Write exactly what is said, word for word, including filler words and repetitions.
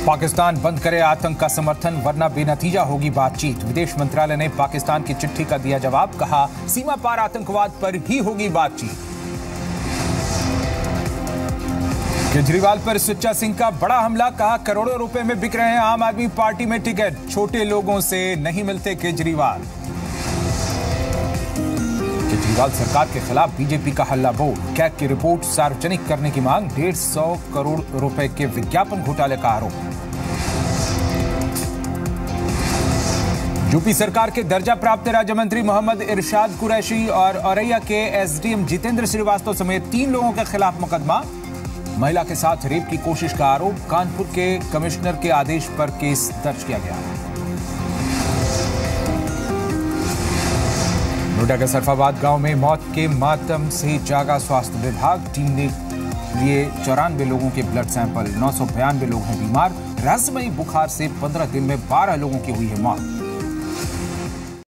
पाकिस्तान बंद करे आतंक का समर्थन वरना बेनतीजा होगी बातचीत। विदेश मंत्रालय ने पाकिस्तान की चिट्ठी का दिया जवाब, कहा सीमा पार आतंकवाद पर भी होगी बातचीत। केजरीवाल पर सुच्चा सिंह का बड़ा हमला, कहा करोड़ों रुपए में बिक रहे हैं आम आदमी पार्टी में टिकट, छोटे लोगों से नहीं मिलते केजरीवाल। केजरीवाल सरकार के खिलाफ बीजेपी का हल्ला बोल, कैग की रिपोर्ट सार्वजनिक करने की मांग, डेढ़ सौ करोड़ रुपए के विज्ञापन घोटाले का आरोप। यूपी सरकार के दर्जा प्राप्त राज्य मंत्री मोहम्मद इरशाद कुरैशी और औरैया के एसडीएम जितेंद्र श्रीवास्तव समेत तीन लोगों के खिलाफ मुकदमा। महिला के साथ रेप की कोशिश का आरोप, कानपुर के कमिश्नर के आदेश पर केस दर्ज किया गया। नोएडा के सरफाबाद गांव में मौत के मातम से जागा स्वास्थ्य विभाग, टीम ने लिए चौरानवे लोगों के ब्लड सैंपल। नौ सौ बयानवे लोग हैं बीमार। रहस्यमयी बुखार से पंद्रह दिन में बारह लोगों की हुई है मौत।